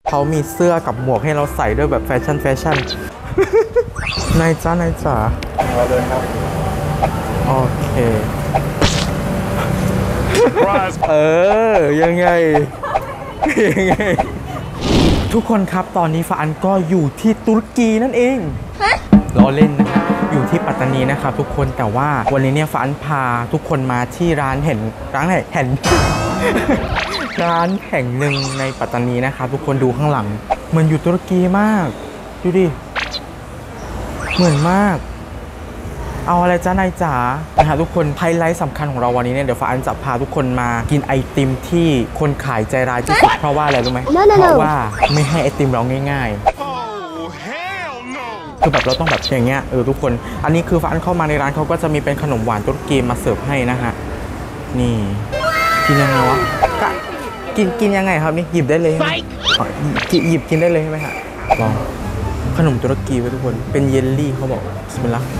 เขามีเสื้อกับหมวกให้เราใส่ด้วยแบบแฟชั่น นายจ้านายจ๋ามาเลยครับโอเคยังไงทุกคนครับตอนนี้ฟานก็อยู่ที่ตุรกีนั่นเองล้อเล่นนะครับอยู่ที่ปัตตานีนะครับทุกคนแต่ว่าวันนี้เนี่ยฟานพาทุกคนมาที่ร้านแห่งร้านแห่งหนึ่งในปัตตานีนะครับทุกคนดูข้างหลังเหมือนอยู่ตุรกีมากดูดิเหมือนมากเอาอะไรจ้านายจ๋านะฮะทุกคนไฮไลท์สำคัญของเราวันนี้เนี่ยเดี๋ยวฟ้าอันจะพาทุกคนมากินไอติมที่คนขายใจร้ายที่สุดเพราะว่าอะไรรู้ไหมเพราะว่าไม่ให้ไอติมเราง่ายๆคือแบบเราต้องแบบอย่างเงี้ยทุกคนอันนี้คือฟ้าอันเข้ามาในร้านเขาก็จะมีเป็นขนมหวานตุรกีมาเสิร์ฟให้นะฮะนี่กินยังไงวะกินยังไงครับนี่หยิบได้เลยหยิบกินได้เลยใช่ไหมฮะลองขนมตุรกีไว้ทุกคนเป็นเยลลี่เขาบอกบิสมิลลาห์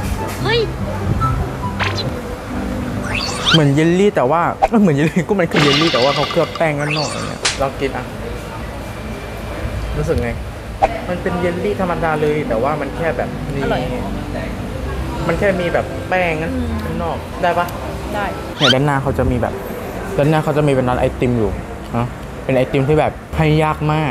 เหมือนเยลลี่แต่ว่าเหมือนเยลลี่ก็มันคือเยลลี่แต่ว่าเขาเคลือบแป้งกันนอกอะไรเงี้ยลองกินอ่ะรู้สึกไงมันเป็นเยลลี่ธรรมดาเลยแต่ว่ามันแค่แบบนี้มันแค่มีแบบแป้งกันนอกได้ปะได้เนี่ยด้านหน้าเขาจะมีแบบเป็นร้านไอติมอยู่นะเป็นไอติมที่แบบให้ยากมาก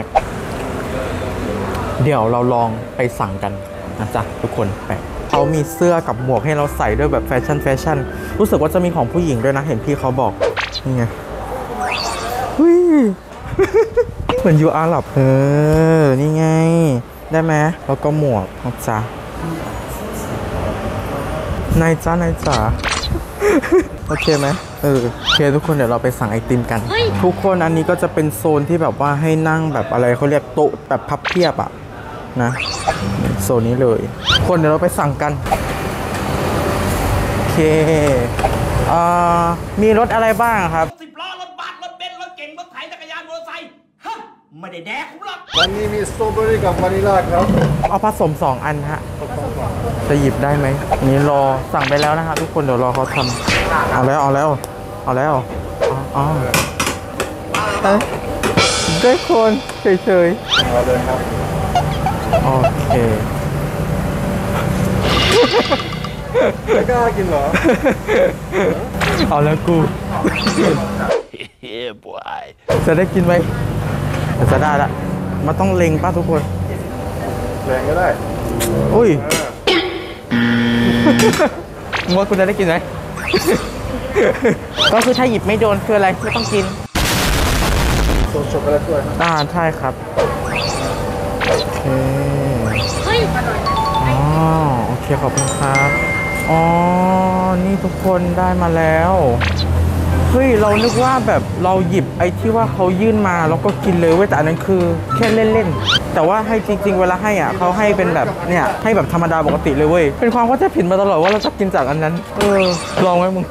เดี๋ยวเราลองไปสั่งกันนะจ๊ะทุกคนไปเขามีเสื้อกับหมวกให้เราใส่ด้วยแบบแฟชั่นรู้สึกว่าจะมีของผู้หญิงด้วยนะเห็นพี่เขาบอกนี่ไงเหมือนยูอาหรับนี่ไงได้ไหมแล้วก็หมวกนะจ๊ะนายจ๋าโอเคไหมโอเคทุกคนเดี๋ยวเราไปสั่งไอติมกันทุกคนอันนี้ก็จะเป็นโซนที่แบบว่าให้นั่งแบบอะไรเขาเรียกโต๊ะแบบพับเพียบอะนะโซนนี้เลยคนเดี๋ยวเราไปสั่งกันโอเคมีรถอะไรบ้างครับ 10 ล้อรถบัสรถเบนซ์รถเก๋งรถไถจักรยานมอเตอร์ไซค์ไม่ได้แดกผมหรอกวันนี้มีสตรอเบอรี่กับวานิลลาครับเอาผสม2 อันฮะจะหยิบได้ไหมนี่รอสั่งไปแล้วนะฮะทุกคนเดี๋ยวรอเขาทำเอาแล้วได้คนเฉยมาเลยครับโอเคไม่กล้ากินเหรอเอาแล้วกูจะได้กินไหมจะได้ละมันต้องเล็งป่ะทุกคนแรงก็ได้อุ้ยมัวคุณจะได้กินไหมก็คือถ้าหยิบไม่โดนคืออะไรไม่ต้องกินโซช็อกโกแลตด้วยใช่ครับโอเคขอบคุณครับนี่ทุกคนได้มาแล้วเฮ้ยเรานึกว่าแบบเราหยิบไอ้ที่ว่าเขายื่นมาแล้วก็กินเลยเว้ยแต่อันนั้นคือแค่เล่นๆแต่ว่าให้จริงๆเวลาให้อ่ะเขาให้เป็นแบบเนี่ยให้แบบธรรมดาปกติเลยเว้ยเป็นความเข้าใจผิดมาตลอดว่าเราจะกินจากอันนั้นลองไหมมึง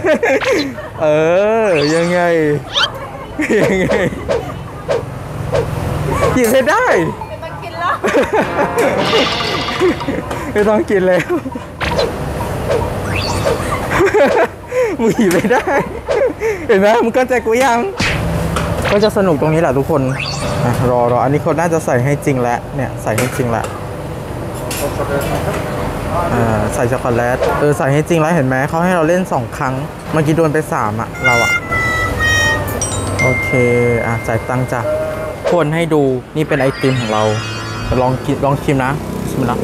ยังไงกินให้ได้ไม่ต้องกินแล้วมึงหยิบไม่ได้เห็นไหมมึงก็ใจกูยังก็จะสนุกตรงนี้แหละทุกคนรออันนี้เขาน่าจะใส่ให้จริงแล้วเนี่ยใส่ให้จริงแล้วใส่ช็อกโกแลตใส่ให้จริงแล้วเห็นไหมเขาให้เราเล่น2 ครั้งเมื่อกี้โดนไป3อ่ะเราอ่ะโอเคจ่ายตังค์จ้ะคนให้ดูนี่เป็นไอติมของเราลองชิมนะชิมนะ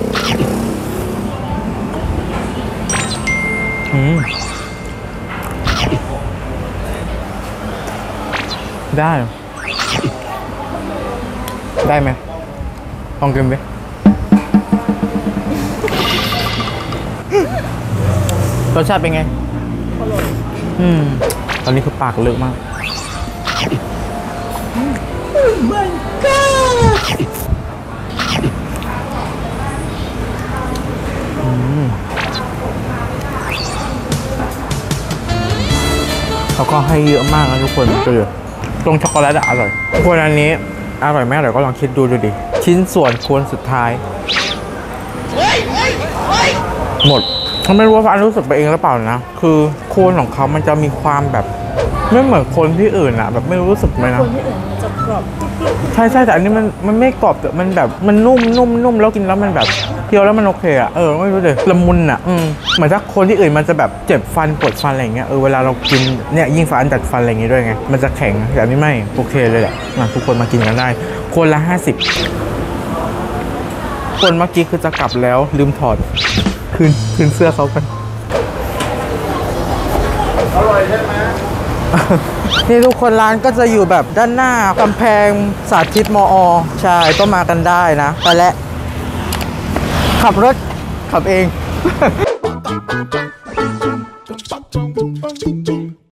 ได้ไหมลองกินดิรสชาติเป็นไงอร่อยตอนนี้คือปากเลอะมากแล้วก็ให้เยอะมากนะทุกคนตรงช็อกโกแลตอร่อยพวกอันนี้อร่อยไหมเดี๋ยวก็ลองคิดดูดิชิ้นส่วนควรสุดท้ายหมดไม่รู้ว่าฟ้ารู้สึกไปเองหรือเปล่านะคือโคนของเขามันจะมีความแบบไม่เหมือนคนที่อื่นอะแบบไม่รู้สึกไหมนะกรอบใช่แต่อันนี้มันไม่กรอบแต่มันแบบมันนุ่มแล้วกินแล้วมันแบบเคี้ยวแล้วมันโอเคอ่ะไม่รู้เลยละมุนอ่ะเหมือนถ้าคนที่อื่นมันจะแบบเจ็บฟันปวดฟันอะไรอย่างเงี้ยเวลาเรากินเนี่ยยิ่งฟันดัดฟันอะไรอย่างเงี้ยด้วยไงมันจะแข็งแต่อันนี้ไม่โอเคเลยแหละทุกคนมากินกันได้คนละ50คนเมื่อกี้คือจะกลับแล้วลืมถอดคืนเสื้อเขากันอร่อยใช่ไหมนี่ทุกคนร้านก็จะอยู่แบบด้านหน้ากำแพงสาธิตมอ ใช่ก็มากันได้นะไปแล้วขับรถขับเอง